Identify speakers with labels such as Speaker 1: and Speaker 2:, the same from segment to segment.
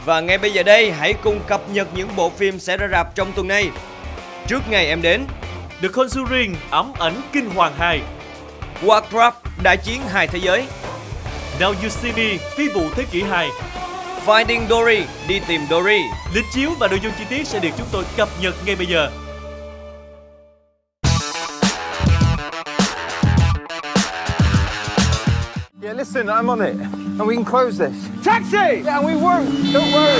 Speaker 1: Và ngay bây giờ đây, hãy cùng cập nhật những bộ phim sẽ ra rạp trong tuần này. Trước ngày em đến,
Speaker 2: The Conjuring, ám ảnh kinh hoàng 2.
Speaker 1: Warcraft, đại chiến hai thế giới.
Speaker 2: Now You See Me, phi vụ thế kỷ 2.
Speaker 1: Finding Dory, đi tìm Dory.
Speaker 2: Lịch chiếu và nội dung chi tiết sẽ được chúng tôi cập nhật ngay bây giờ.
Speaker 3: Yeah, listen, I'm on it, and we can close this. Taxi! Yeah, and we won't. Don't worry.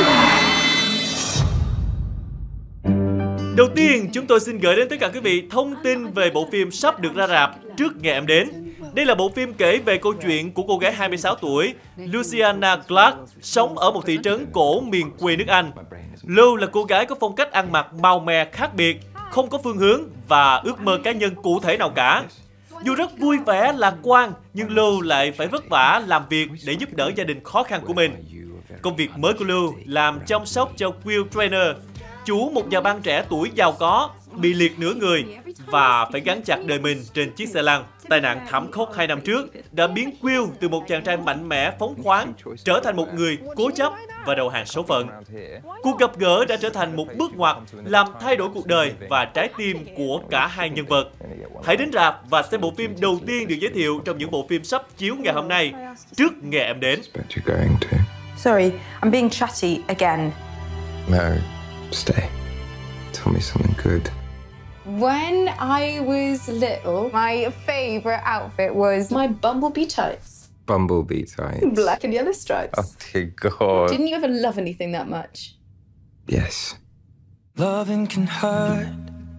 Speaker 2: Đầu tiên, chúng tôi xin gửi đến tất cả quý vị thông tin về bộ phim sắp được ra rạp Trước Ngày Em Đến. Đây là bộ phim kể về câu chuyện của cô gái 26 tuổi, Luciana Clark, sống ở một thị trấn cổ miền quê nước Anh. Lou là cô gái có phong cách ăn mặc màu mè khác biệt, không có phương hướng và ước mơ cá nhân cụ thể nào cả. Dù rất vui vẻ, lạc quan, nhưng Lou lại phải vất vả làm việc để giúp đỡ gia đình khó khăn của mình. Công việc mới của Lou làm chăm sóc cho Will Trainer, chủ một nhà băng trẻ tuổi giàu có, bị liệt nửa người và phải gắn chặt đời mình trên chiếc xe lăn. Tai nạn thảm khốc 2 năm trước đã biến Will từ một chàng trai mạnh mẽ phóng khoáng trở thành một người cố chấp và đầu hàng số phận. Cuộc gặp gỡ đã trở thành một bước ngoặt làm thay đổi cuộc đời và trái tim của cả hai nhân vật. Hãy đến rạp và xem bộ phim đầu tiên được giới thiệu trong những bộ phim sắp chiếu ngày hôm nay, Trước Ngày Em Đến.
Speaker 4: Sorry, I'm being chatty again.
Speaker 5: No, stay. Tell me something good.
Speaker 6: When I was little, my favourite outfit was my bumblebee tights.
Speaker 5: Bumblebee tights.
Speaker 6: Black and yellow stripes.
Speaker 5: Oh dear God.
Speaker 6: Didn't you ever love anything that much?
Speaker 5: Yes.
Speaker 7: Loving can hurt.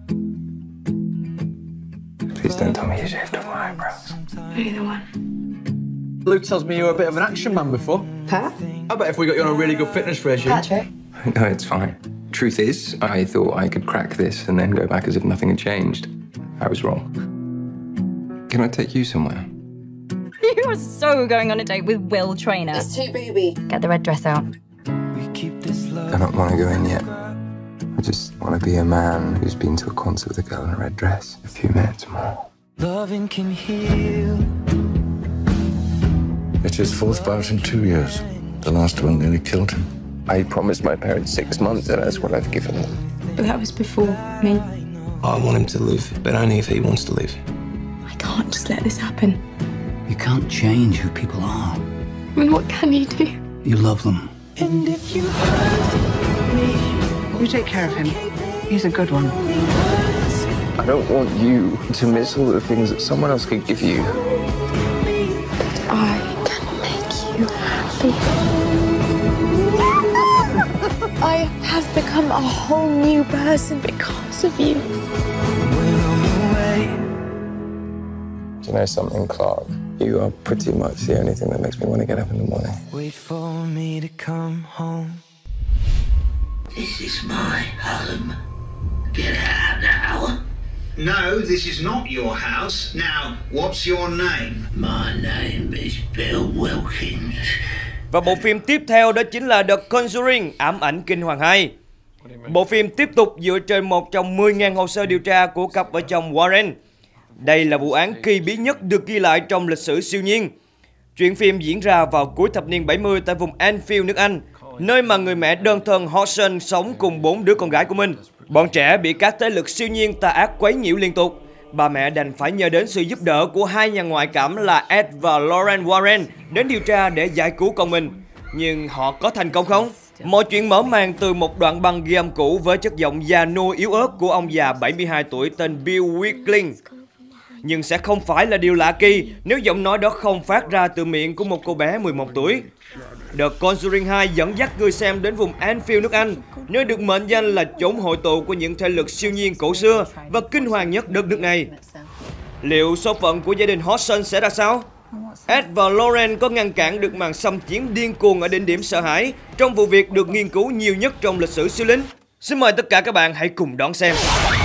Speaker 5: Please don't tell me you shaved off my eyebrows.
Speaker 6: Either one.
Speaker 3: Luke tells me you're a bit of an action man before.
Speaker 6: Pat?
Speaker 3: I bet if we got you on a really good fitness regime.
Speaker 6: Patrick?
Speaker 5: No, it's fine. Truth is, I thought I could crack this and then go back as if nothing had changed. I was wrong. Can I take you somewhere?
Speaker 8: You are so going on a date with Will Trainer.
Speaker 6: It's too baby.
Speaker 8: Get the red dress out.
Speaker 5: I don't want to go in yet. I just want to be a man who's been to a concert with a girl in a red dress. A few minutes more.
Speaker 7: Loving can heal.
Speaker 9: It's his fourth bout in 2 years. The last one nearly killed him.
Speaker 5: I promised my parents 6 months, and that's what I've given them.
Speaker 6: But that was before me.
Speaker 9: I want him to live, but only if he wants to live.
Speaker 6: I can't just let this happen.
Speaker 10: You can't change who people are.
Speaker 6: I mean, what can you do?
Speaker 10: You love them.
Speaker 7: And if you hurt me,
Speaker 4: You take care of him. He's a good one.
Speaker 5: I don't want you to miss all the things that someone else could give you.
Speaker 6: I can make you happy. I have become a whole new person because of you.
Speaker 7: when I'm away,
Speaker 5: Do you know something, Clark? You are pretty much the only thing that makes me want to get up in the morning.
Speaker 7: wait for me to come home.
Speaker 10: This is my home. Get out now.
Speaker 11: No, this is not your house. Now, what's your name?
Speaker 10: My name is Bill Wilkins.
Speaker 1: Và bộ phim tiếp theo đó chính là The Conjuring, ám ảnh kinh hoàng 2. Bộ phim tiếp tục dựa trên một trong 10.000 hồ sơ điều tra của cặp vợ chồng Warren. Đây là vụ án kỳ bí nhất được ghi lại trong lịch sử siêu nhiên. Chuyện phim diễn ra vào cuối thập niên 70 tại vùng Enfield, nước Anh, nơi mà người mẹ đơn thân Hodgson sống cùng 4 đứa con gái của mình. Bọn trẻ bị các thế lực siêu nhiên tà ác quấy nhiễu liên tục. Bà mẹ đành phải nhờ đến sự giúp đỡ của hai nhà ngoại cảm là Ed và Lauren Warren đến điều tra để giải cứu con mình. Nhưng họ có thành công không? Mọi chuyện mở màn từ một đoạn băng ghi âm cũ với chất giọng già nua yếu ớt của ông già 72 tuổi tên Bill Wickling. Nhưng sẽ không phải là điều lạ kỳ nếu giọng nói đó không phát ra từ miệng của một cô bé 11 tuổi. The Conjuring 2 dẫn dắt người xem đến vùng Enfield, nước Anh, nơi được mệnh danh là chốn hội tụ của những thế lực siêu nhiên cổ xưa và kinh hoàng nhất đất nước này. Liệu số phận của gia đình Hodgson sẽ ra sao? Ed và Lauren có ngăn cản được màn xâm chiếm điên cuồng ở đỉnh điểm sợ hãi trong vụ việc được nghiên cứu nhiều nhất trong lịch sử siêu linh? Xin mời tất cả các bạn hãy cùng đón xem.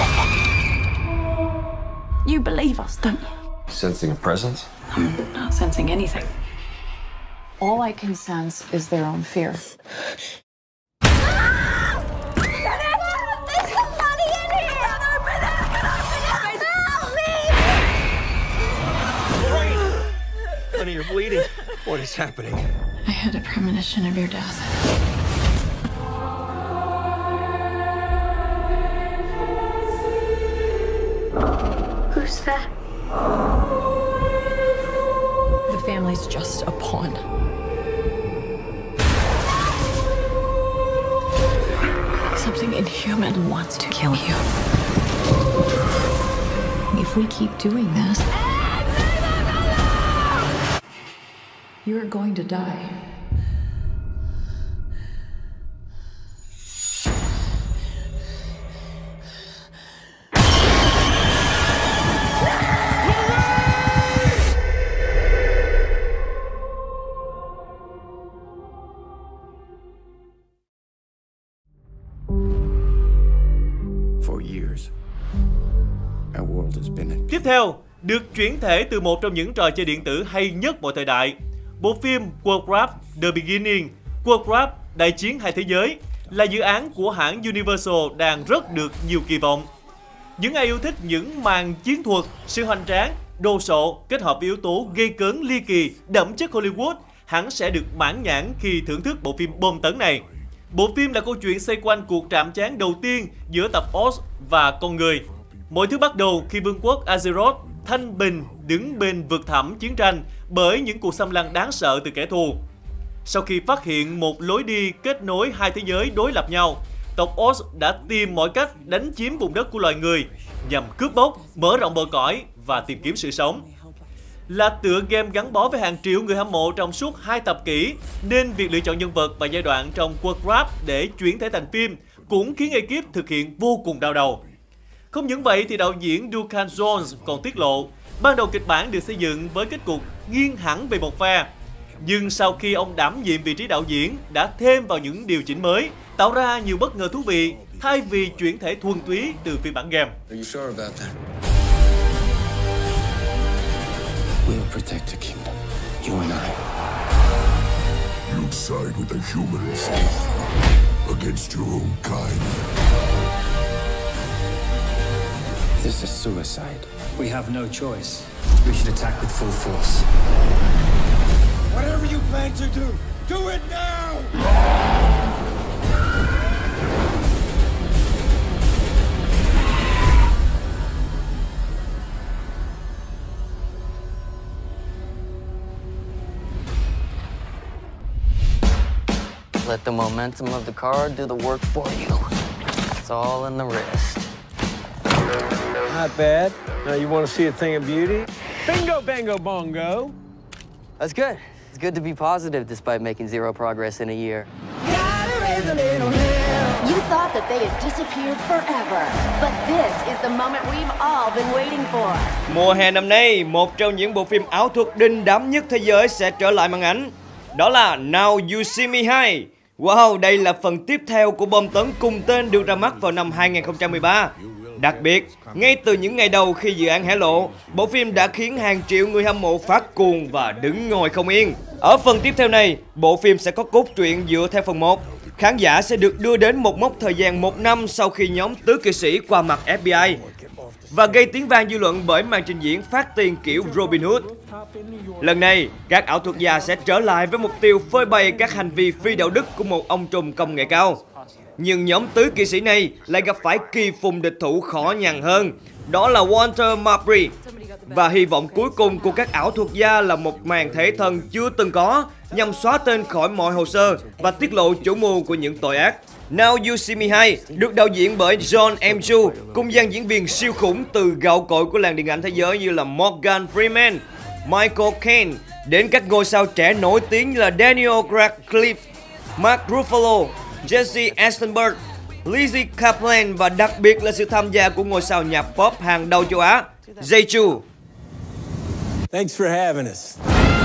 Speaker 4: You believe us, don't you?
Speaker 5: Sensing a presence?
Speaker 4: I'm not sensing anything.
Speaker 6: All I can sense is their own fear.
Speaker 3: Honey, you're bleeding. What is happening?
Speaker 6: I had a premonition of your death.
Speaker 10: What's that?
Speaker 12: The family's just a pawn. Something inhuman wants to kill you. If we keep doing this, you're going to die.
Speaker 2: Tiếp theo, được chuyển thể từ một trong những trò chơi điện tử hay nhất mọi thời đại, bộ phim Warcraft The Beginning, Warcraft Đại chiến hai thế giới là dự án của hãng Universal đang rất được nhiều kỳ vọng. Những ai yêu thích những màn chiến thuật, sự hoành tráng, đồ sộ kết hợp với yếu tố gây cấn ly kỳ, đậm chất Hollywood hẳn sẽ được mãn nhãn khi thưởng thức bộ phim bom tấn này. Bộ phim là câu chuyện xoay quanh cuộc chạm trán đầu tiên giữa tộc Oz và con người. Mọi thứ bắt đầu khi vương quốc Azeroth thanh bình đứng bên vực thẳm chiến tranh bởi những cuộc xâm lăng đáng sợ từ kẻ thù. Sau khi phát hiện một lối đi kết nối hai thế giới đối lập nhau, tộc Oz đã tìm mọi cách đánh chiếm vùng đất của loài người nhằm cướp bóc, mở rộng bờ cõi và tìm kiếm sự sống. Là tựa game gắn bó với hàng triệu người hâm mộ trong suốt 2 thập kỷ, nên việc lựa chọn nhân vật và giai đoạn trong Warcraft để chuyển thể thành phim cũng khiến ekip thực hiện vô cùng đau đầu. Không những vậy thì đạo diễn Duncan Jones còn tiết lộ ban đầu kịch bản được xây dựng với kết cục nghiêng hẳn về một phe. Nhưng sau khi ông đảm nhiệm vị trí đạo diễn đã thêm vào những điều chỉnh mới, tạo ra nhiều bất ngờ thú vị thay vì chuyển thể thuần túy từ phiên bản game.
Speaker 9: We'll protect the kingdom, you and I. You side with the humans against your own kind.
Speaker 5: This is suicide.
Speaker 13: We have no choice. We should attack with full force.
Speaker 14: Whatever you plan to do it now!
Speaker 15: Let the momentum of the card do the work for you. It's all in the wrist.
Speaker 3: Not bad. Now you want to see a thing of beauty? Bingo, bango, bongo.
Speaker 15: That's good. It's good to be positive despite making zero progress in a year.
Speaker 16: You thought that they had disappeared forever, but this is the moment we've all been waiting for.
Speaker 1: Mùa hè năm nay, một trong những bộ phim ảo thuật đình đám nhất thế giới sẽ trở lại màn ảnh. Đó là Now You See Me 2. Wow, đây là phần tiếp theo của bom tấn cùng tên được ra mắt vào năm 2013. Đặc biệt, ngay từ những ngày đầu khi dự án hé lộ, bộ phim đã khiến hàng triệu người hâm mộ phát cuồng và đứng ngồi không yên. Ở phần tiếp theo này, bộ phim sẽ có cốt truyện dựa theo phần 1. Khán giả sẽ được đưa đến một mốc thời gian 1 năm sau khi nhóm tứ kỵ sĩ qua mặt FBI và gây tiếng vang dư luận bởi màn trình diễn phát tiền kiểu Robin Hood. Lần này, các ảo thuật gia sẽ trở lại với mục tiêu phơi bày các hành vi phi đạo đức của một ông trùm công nghệ cao. Nhưng nhóm tứ kỵ sĩ này lại gặp phải kỳ phùng địch thủ khó nhằn hơn, đó là Walter Marbury. Và hy vọng cuối cùng của các ảo thuật gia là một màn thể thần chưa từng có nhằm xóa tên khỏi mọi hồ sơ và tiết lộ chủ mưu của những tội ác. Now You See Me 2 được đạo diễn bởi John M. Chu cùng dàn diễn viên siêu khủng từ gạo cội của làng điện ảnh thế giới như là Morgan Freeman, Michael Caine đến các ngôi sao trẻ nổi tiếng như là Daniel Radcliffe, Mark Ruffalo, Jesse Eisenberg, Lizzie Kaplan và đặc biệt là sự tham gia của ngôi sao nhạc pop hàng đầu châu Á, Jay Chu.
Speaker 14: Thanks for having us.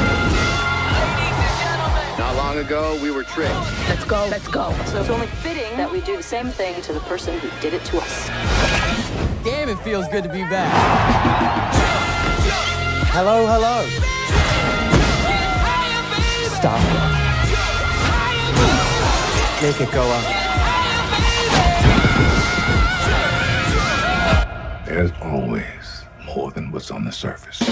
Speaker 17: Not long ago, we were tricked.
Speaker 16: Let's go. Let's go. So it's only fitting that we do the same thing to the person who did it to us.
Speaker 15: Damn, it feels good to be back.
Speaker 14: Hello, hello.
Speaker 15: Stop.
Speaker 14: Make it go up.
Speaker 9: There's always more than what's on the surface.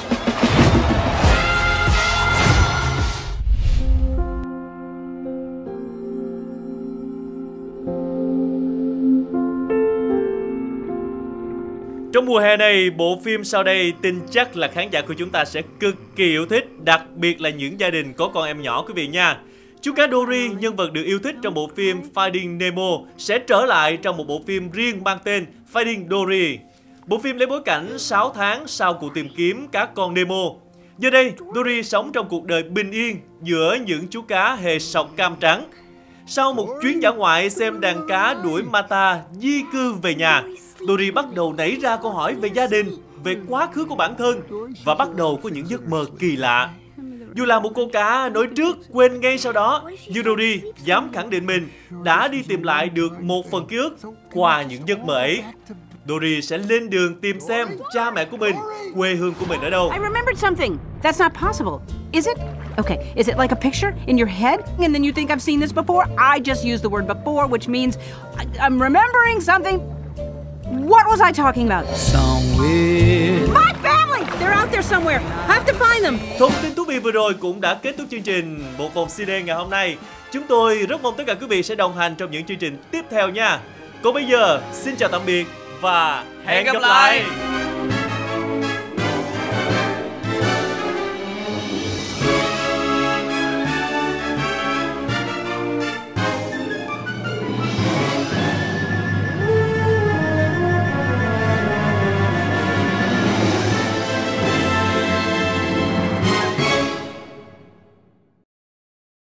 Speaker 2: Trong mùa hè này, bộ phim sau đây tin chắc là khán giả của chúng ta sẽ cực kỳ yêu thích, đặc biệt là những gia đình có con em nhỏ quý vị nha. Chú cá Dory, nhân vật được yêu thích trong bộ phim Finding Nemo, sẽ trở lại trong một bộ phim riêng mang tên Finding Dory. Bộ phim lấy bối cảnh 6 tháng sau cuộc tìm kiếm các con Nemo. Giờ đây, Dory sống trong cuộc đời bình yên giữa những chú cá hề sọc cam trắng. Sau một chuyến dã ngoại xem đàn cá đuổi Mata di cư về nhà, Dory bắt đầu nảy ra câu hỏi về gia đình, về quá khứ của bản thân và bắt đầu có những giấc mơ kỳ lạ. Dù là một cô cá nói trước quên ngay sau đó, nhưng Dory dám khẳng định mình đã đi tìm lại được một phần ký ức qua những giấc mơ ấy. Dory sẽ lên đường tìm xem cha mẹ của mình, quê hương của mình ở đâu.
Speaker 18: I remembered something. That's not possible. Is it? Okay, is it like a picture in your head and then you think I've seen this before? I just used the word before, which means I'm remembering something. What was I talking about?
Speaker 7: Somewhere.
Speaker 18: My family! They're out there somewhere. I have to find them.
Speaker 2: Thông tin thú vị vừa rồi cũng đã kết thúc chương trình Một Vòng CD ngày hôm nay. Chúng tôi rất mong tất cả quý vị sẽ đồng hành trong những chương trình tiếp theo nha. Còn bây giờ, xin chào tạm biệt và hẹn gặp lại.